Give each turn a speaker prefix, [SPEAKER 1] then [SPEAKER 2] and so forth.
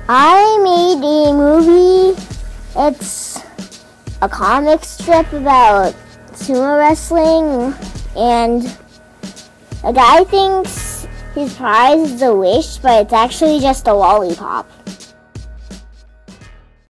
[SPEAKER 1] I made a movie. It's a comic strip about sumo wrestling, and a guy thinks his prize is a wish, but it's actually just a lollipop.